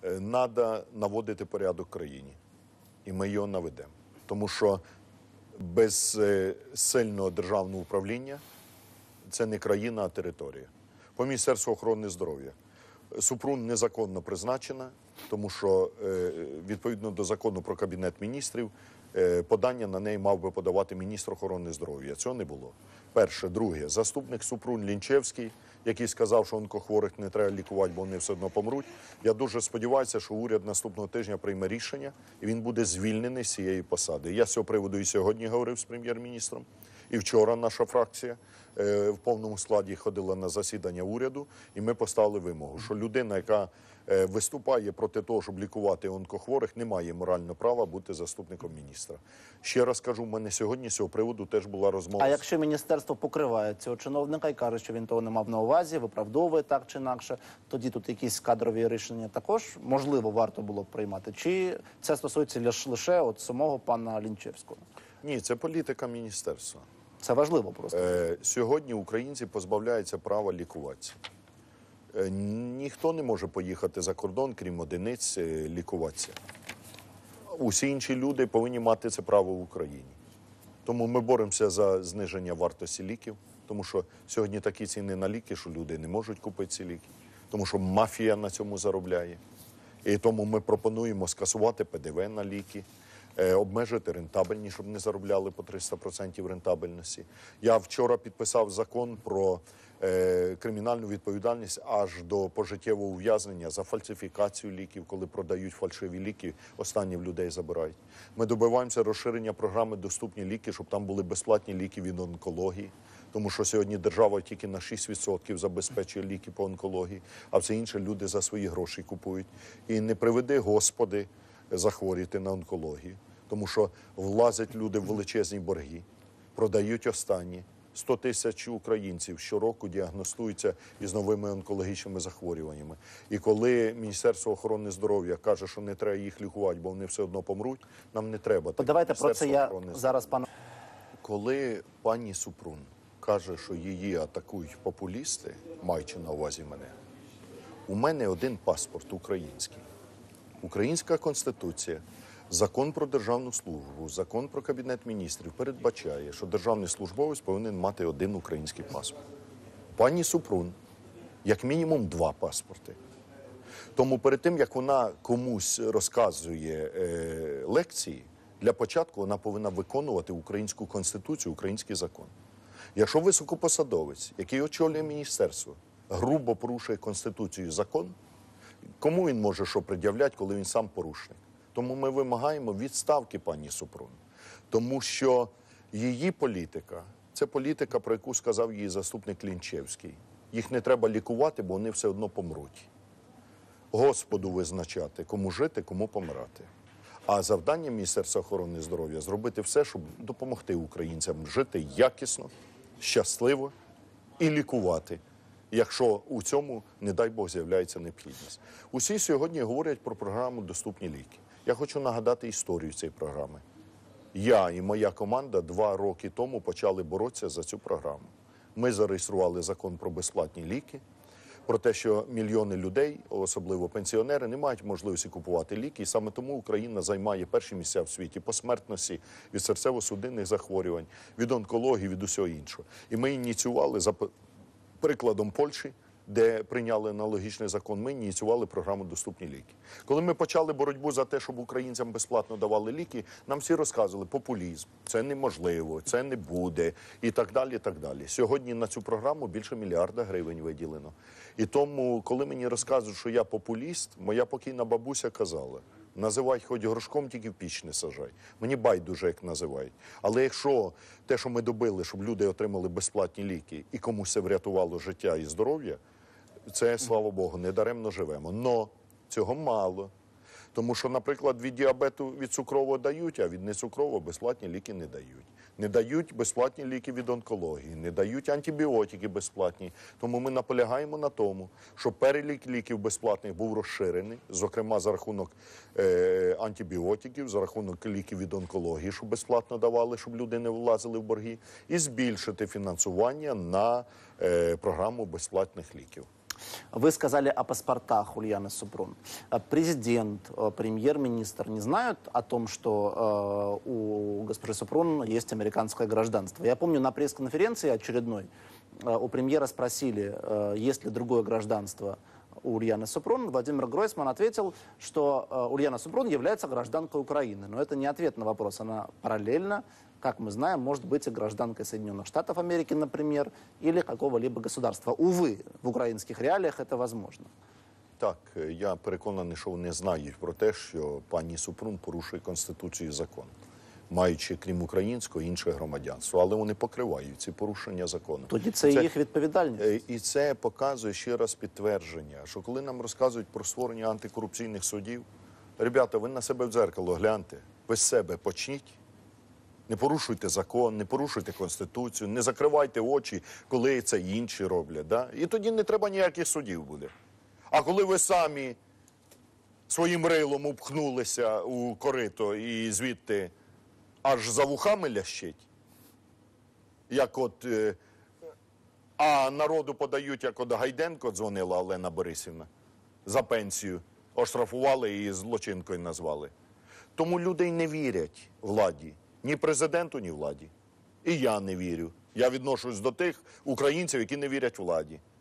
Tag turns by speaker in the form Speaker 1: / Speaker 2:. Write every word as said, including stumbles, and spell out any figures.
Speaker 1: Треба наводити порядок в країні. І ми його наведемо. Тому що без сильного державного управління це не країна, а територія. По Міністерству охорони здоров'я. Супрун незаконно призначена, тому що відповідно до закону про Кабінет міністрів подання на неї мав би подавати міністр охорони здоров'я. Цього не було. Перше. Друге. Заступник Супрун Лінчевський, який сказав, що онкохворих не треба лікувати, бо вони все одно помруть. Я дуже сподіваюся, що уряд наступного тижня прийме рішення, і він буде звільнений з цієї посади. Я з цього приводу і сьогодні говорив з прем'єр-міністром, і вчора наша фракція е, в повному складі ходила на засідання уряду, і ми поставили вимогу, що людина, яка е, виступає проти того, щоб лікувати онкохворих, не має морального права бути заступником міністра. Ще раз кажу, в мене сьогодні з цього приводу теж була розмова.
Speaker 2: А якщо міністерство покриває цього чиновника і каже, що він того не мав на увазі, виправдовує так чи інакше, тоді тут якісь кадрові рішення також, можливо, варто було б приймати? Чи це стосується лише от самого пана Лінчевського?
Speaker 1: Ні, це політика міністерства.
Speaker 2: Це важливо просто.
Speaker 1: Е, сьогодні українці позбавляються права лікуватися. Е, ніхто не може поїхати за кордон, крім одиниць, е, лікуватися. Усі інші люди повинні мати це право в Україні. Тому ми боремося за зниження вартості ліків, тому що сьогодні такі ціни на ліки, що люди не можуть купити ці ліки, тому що мафія на цьому заробляє. І тому ми пропонуємо скасувати Пе Де Ве на ліки, обмежити рентабельність, щоб не заробляли по триста відсотків рентабельності. Я вчора підписав закон про е, кримінальну відповідальність аж до пожиттєвого ув'язнення за фальсифікацію ліків, коли продають фальшиві ліки, останні в людей забирають. Ми добиваємося розширення програми «Доступні ліки», щоб там були безплатні ліки від онкології, тому що сьогодні держава тільки на шість відсотків забезпечує ліки по онкології, а все інше люди за свої гроші купують. І не приведи, Господи, захворіти на онкологію, тому що влазять люди в величезні борги, продають останні. сто тисяч українців щороку діагностуються із новими онкологічними захворюваннями. І коли Міністерство охорони здоров'я каже, що не треба їх лікувати, бо вони все одно помруть, нам не треба.
Speaker 2: Давайте про це я зараз, пане...
Speaker 1: Коли пані Супрун каже, що її атакують популісти, маючи на увазі мене, у мене один паспорт український. Українська Конституція, Закон про державну службу, Закон про Кабінет міністрів передбачає, що державний службовець повинен мати один український паспорт. Пані Супрун, як мінімум, два паспорти. Тому перед тим, як вона комусь розказує е, лекції, для початку вона повинна виконувати українську Конституцію, український закон. Якщо високопосадовець, який очолює міністерство, грубо порушує Конституцію і закон, кому він може що пред'являти, коли він сам порушник? Тому ми вимагаємо відставки пані Супрун. Тому що її політика – це політика, про яку сказав її заступник Лінчевський. Їх не треба лікувати, бо вони все одно помруть. Господу визначати, кому жити, кому помирати. А завдання Міністерства охорони здоров'я – зробити все, щоб допомогти українцям жити якісно, щасливо і лікувати, якщо у цьому, не дай Бог, з'являється необхідність. Усі сьогодні говорять про програму «Доступні ліки». Я хочу нагадати історію цієї програми. Я і моя команда два роки тому почали боротися за цю програму. Ми зареєстрували закон про безплатні ліки, про те, що мільйони людей, особливо пенсіонери, не мають можливості купувати ліки. І саме тому Україна займає перші місця в світі по смертності від серцево-судинних захворювань, від онкології, від усього іншого. І ми ініціювали, за прикладом Польщі, де прийняли аналогічний закон, ми ініціювали програму «Доступні ліки». Коли ми почали боротьбу за те, щоб українцям безплатно давали ліки, нам всі розказували: популізм, це неможливо, це не буде і так далі, і так далі. Сьогодні на цю програму більше мільярда гривень виділено. І тому, коли мені розказують, що я популіст, моя покійна бабуся казала: називай хоч горшком, тільки в піч не сажай. Мені байдуже, як називають. Але якщо те, що ми добили, щоб люди отримали безплатні ліки і комусь це врятувало життя і здоров'я, це, слава Богу, не даремно живемо. Но цього мало. Тому що, наприклад, від діабету, від цукрового дають, а від нецукрового безплатні ліки не дають. Не дають безплатні ліки від онкології, не дають антибіотики безплатні. Тому ми наполягаємо на тому, щоб перелік ліків безплатних був розширений, зокрема за рахунок е, антибіотиків, за рахунок ліків від онкології, щоб безплатно давали, щоб люди не влазили в борги, і збільшити фінансування на е, програму безплатних ліків.
Speaker 2: Вы сказали о паспортах Ульяны Супрун. А Президент, э, премьер-министр не знают о том, что э, у госпожи Супрун есть американское гражданство. Я помню, на пресс-конференции очередной э, у премьера спросили, э, есть ли другое гражданство у Ульяны Супрун. Владимир Гройсман ответил, что э, Ульяна Супрун является гражданкой Украины. Но это не ответ на вопрос. Она параллельно, как мы знаем, может быть и гражданкой Соединенных Штатов Америки, например, или какого-либо государства. Увы, в українських реаліях это возможно.
Speaker 1: Так, е, я переконаний, що вони знають про те, що пані Супрун порушує Конституцію і закон, маючи, крім українського, інше громадянство. Але вони покривають ці порушення закону.
Speaker 2: Тоді це,
Speaker 1: Це-
Speaker 2: їх відповідальність.
Speaker 1: Е, І це показує ще раз підтвердження, що коли нам розказують про створення антикорупційних судів, ребята, ви на себе в дзеркало гляньте, ви з себе почніть. Не порушуйте закон, не порушуйте Конституцію, не закривайте очі, коли це інші роблять. Да? І тоді не треба ніяких судів буде. А коли ви самі своїм рилом упхнулися у корито і звідти аж за вухами лящить, як от, е, а народу подають, як от Гайденко дзвонила Олена Борисівна за пенсію, оштрафували і злочинкою назвали. Тому люди й не вірять владі. Ні президенту, ні владі. І я не вірю. Я відношусь до тих українців, які не вірять владі.